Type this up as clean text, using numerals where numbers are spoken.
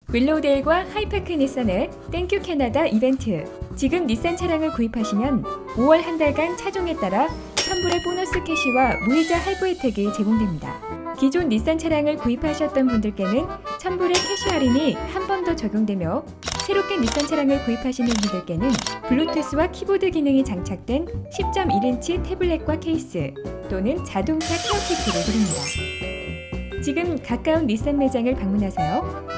윌로우데일과 하이파크 닛산의 땡큐 캐나다 이벤트. 지금 닛산 차량을 구입하시면 5월 한 달간 차종에 따라 환불의 보너스 캐시와 무이자 할부 혜택이 제공됩니다. 기존 닛산 차량을 구입하셨던 분들께는 천불의 캐시 할인이 한 번 더 적용되며 새롭게 닛산 차량을 구입하시는 분들께는 블루투스와 키보드 기능이 장착된 10.1인치 태블릿과 케이스 또는 자동차 케어 키트를 드립니다. 지금 가까운 닛산 매장을 방문하세요.